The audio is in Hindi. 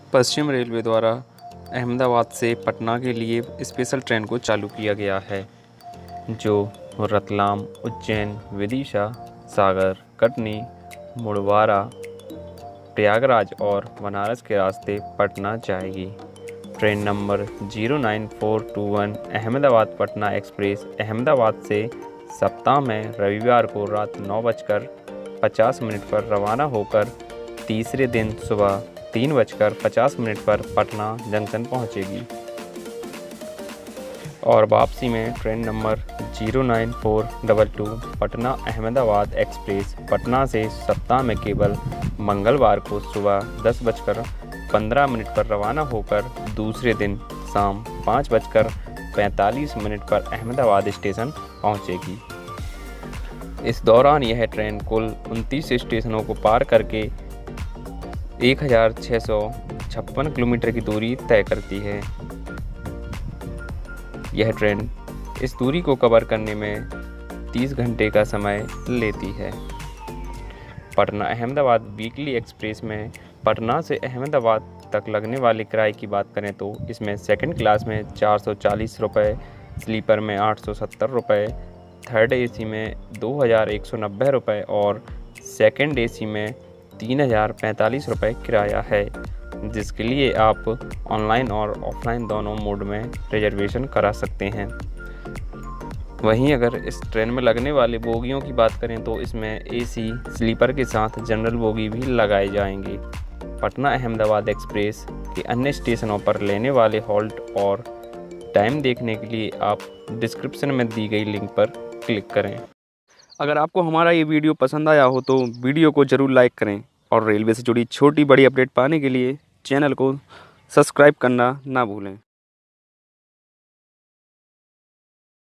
पश्चिम रेलवे द्वारा अहमदाबाद से पटना के लिए स्पेशल ट्रेन को चालू किया गया है, जो रतलाम, उज्जैन, विदिशा, सागर, कटनी, मुड़वारा, प्रयागराज और बनारस के रास्ते पटना जाएगी। Train number 09421 Ahmedabad Patna express Ahmedabad से सप्ताह में रविवार को रात 9:50 पर रवाना होकर तीसरे दिन सुबह 3:50 पर पटना जंक्शन पहुंचेगी और वापसी में train number 09422 Patna Ahmedabad express Patna से सप्ताह में केवल मंगलवार को सुबह 10:15 पर रवाना होकर दूसरे दिन शाम 5:45 पर अहमदाबाद स्टेशन पहुंचेगी। इस दौरान यह ट्रेन कुल 29 स्टेशनों को पार करके 1656 किलोमीटर की दूरी तय करती है। यह ट्रेन इस दूरी को कवर करने में 30 घंटे का समय लेती है। पटना अहमदाबाद वीकली एक्सप्रेस में पटना से अहमदाबाद तक लगने वाले किराए की बात करें तो इसमें सेकंड क्लास में 440 रुपये, स्लीपर में 870 रुपये, थर्ड एसी में 2190 रुपये और सेकंड एसी में 3045 रुपये किराया है, जिसके लिए आप ऑनलाइन और ऑफलाइन दोनों मोड में रिजर्वेशन करा सकते हैं। वहीं अगर इस ट्रेन में लगने वाले बोगियों की बात करें तो इसमें एसी स्लीपर के साथ जनरल बोगी भी लगाए जाएंगे। पटना अहमदाबाद एक्सप्रेस के अन्य स्टेशनों पर लेने वाले हॉल्ट और टाइम देखने के लिए आप डिस्क्रिप्शन में दी गई लिंक पर क्लिक करें। अगर आपको हमारा ये वीडियो पसंद आया हो तो वीडियो को ज़रूर लाइक करें और रेलवे से जुड़ी छोटी बड़ी अपडेट पाने के लिए चैनल को सब्सक्राइब करना ना भूलें।